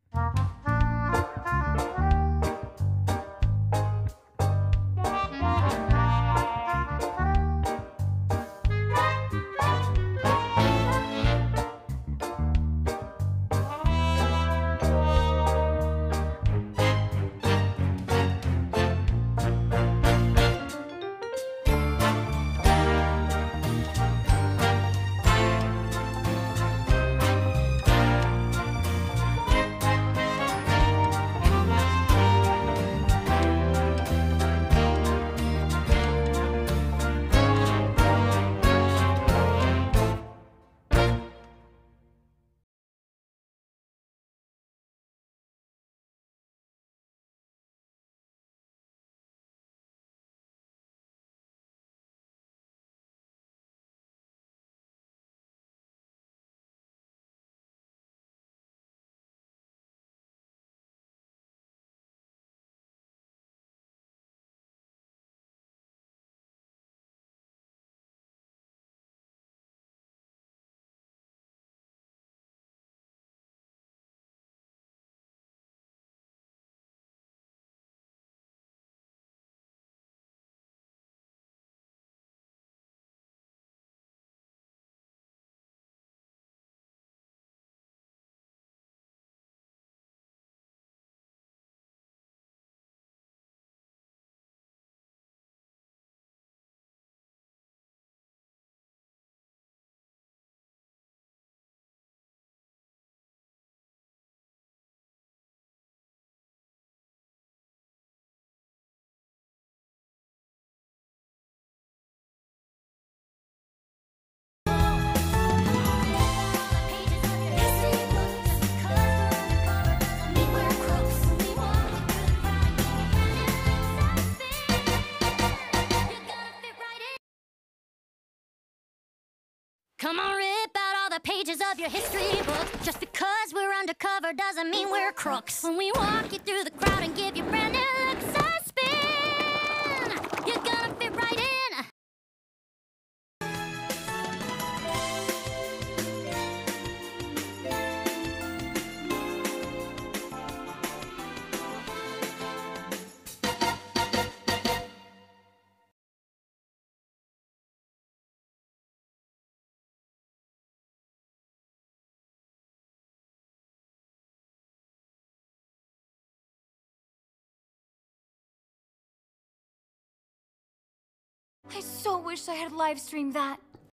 Come on, rip out all the pages of your history book. Just because we're undercover doesn't mean we're crooks. When we walk you through the crowd and give you brand new looks of spin, you're gonna fit right in. I so wish I had live streamed that.